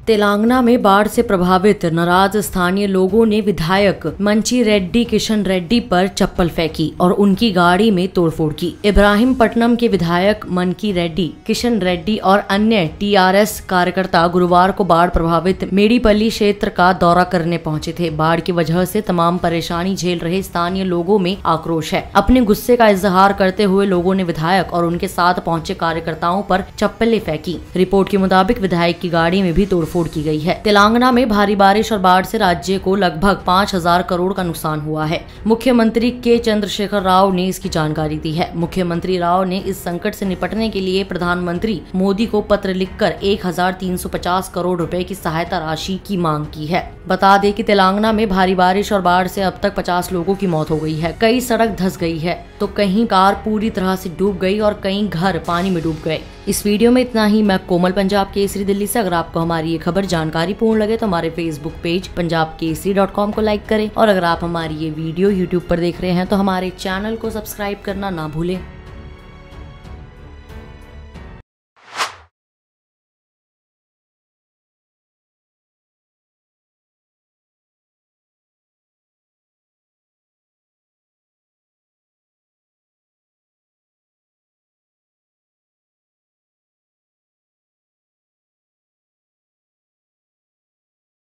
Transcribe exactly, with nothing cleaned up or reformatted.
तेलंगाना में बाढ़ से प्रभावित नाराज स्थानीय लोगों ने विधायक मंची रेड्डी किशन रेड्डी पर चप्पल फेंकी और उनकी गाड़ी में तोड़फोड़ की। इब्राहिमपट्टनम के विधायक मनकी रेड्डी किशन रेड्डी और अन्य टीआरएस कार्यकर्ता गुरुवार को बाढ़ प्रभावित मेडीपल्ली क्षेत्र का दौरा करने पहुंचे थे। बाढ़ की वजह से तमाम परेशानी झेल रहे स्थानीय लोगों में आक्रोश है। अपने गुस्से का इजहार करते हुए लोगों ने विधायक और उनके साथ पहुंचे कार्यकर्ताओं पर चप्पलें फेंकी। रिपोर्ट के मुताबिक विधायक की गाड़ी में भी तोड़फोड़ की गई है। तेलंगाना में भारी बारिश और बाढ़ से राज्य को लगभग पाँच हजार करोड़ का नुकसान हुआ है। मुख्यमंत्री के चंद्रशेखर राव ने इसकी जानकारी दी है। मुख्यमंत्री राव ने इस संकट से निपटने के लिए प्रधानमंत्री मोदी को पत्र लिखकर एक हजार तीन सौ पचास करोड़ रुपए की सहायता राशि की मांग की है। बता दें कि तेलंगाना में भारी बारिश और बाढ़ से अब तक पचास लोगों की मौत हो गई है। कई सड़क धंस गई है तो कहीं कार पूरी तरह से डूब गई और कई घर पानी में डूब गए। इस वीडियो में इतना ही। मैं कोमल, पंजाब केसरी दिल्ली से। अगर आपको हमारी ये खबर जानकारी पूर्ण लगे तो हमारे Facebook page Punjab Kesari dot com को लाइक करें और अगर आप हमारी ये वीडियो यूट्यूब पर देख रहे हैं तो हमारे चैनल को सब्सक्राइब करना ना भूलें।